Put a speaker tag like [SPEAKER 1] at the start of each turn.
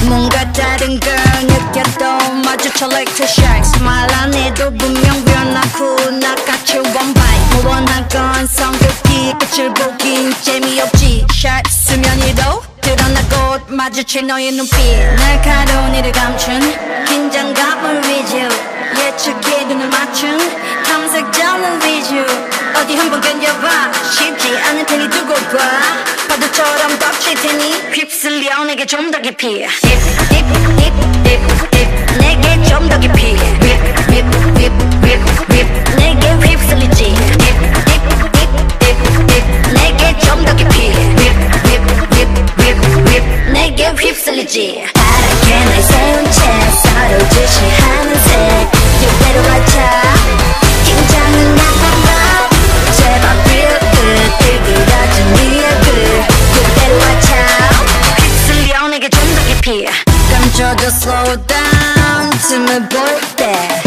[SPEAKER 1] 뭔가 다른 걸 느껴도 마주쳐 like two sharks 말 안 해도 분명 변하고 나같이 one bite 무언한 건 성급히 끝을 보긴 재미없지 샷 수면 위로 드러나고 마주칠 너의 눈빛 날카로운 이를 감춘 긴장감을 위주 예측해 눈을 맞춘 탐색자는 위주 어디 한번 견뎌봐 쉽지 않을 테니 두고 봐 파도처럼 덮칠 테니 휩쓸려 내게 좀 더 깊이 Dip dip dip dip dip 내게 좀 더 깊이 Whip whip whip whip whip 내게 휩쓸리지 Dip dip dip dip dip 내게 좀 더 깊이 Whip whip whip whip whip 내게 휩쓸리지 파랗게 날 세운 채 서로 주시하는 새 이대로 가자 긴장은 나빠봐 제발 feel good 일그러진 네 얼굴 그대로 가자 휩쓸려 내게 좀 더 깊이 감춰져 slow down 틈을 볼 때